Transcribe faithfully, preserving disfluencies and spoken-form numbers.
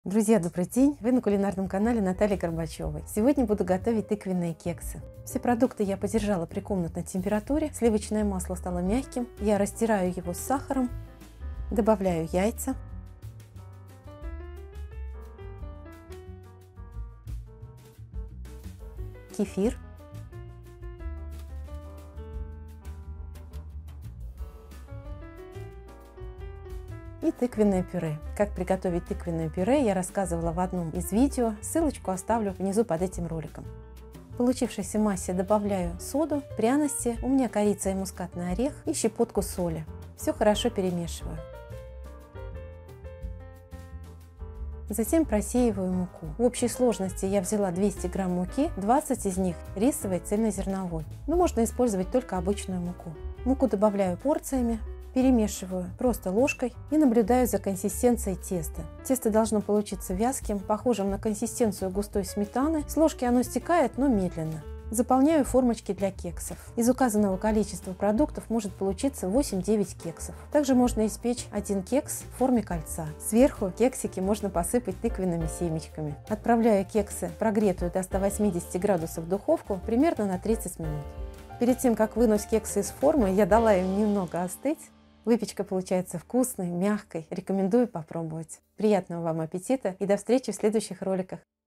Друзья, добрый день! Вы на кулинарном канале Натальи Горбачевой. Сегодня буду готовить тыквенные кексы. Все продукты я подержала при комнатной температуре. Сливочное масло стало мягким. Я растираю его с сахаром. Добавляю яйца. Кефир. И тыквенное пюре. Как приготовить тыквенное пюре, я рассказывала в одном из видео. Ссылочку оставлю внизу под этим роликом. В получившейся массе добавляю соду, пряности, у меня корица и мускатный орех и щепотку соли. Все хорошо перемешиваю. Затем просеиваю муку. В общей сложности я взяла двести грамм муки, двадцать из них рисовой цельнозерновой. Но можно использовать только обычную муку. Муку добавляю порциями. Перемешиваю просто ложкой и наблюдаю за консистенцией теста. Тесто должно получиться вязким, похожим на консистенцию густой сметаны. С ложки оно стекает, но медленно. Заполняю формочки для кексов. Из указанного количества продуктов может получиться восемь-девять кексов. Также можно испечь один кекс в форме кольца. Сверху кексики можно посыпать тыквенными семечками. Отправляю кексы, прогретую до ста восьмидесяти градусов, в духовку примерно на тридцать минут. Перед тем, как вынуть кексы из формы, я дала им немного остыть. Выпечка получается вкусной, мягкой. Рекомендую попробовать. Приятного вам аппетита и до встречи в следующих роликах.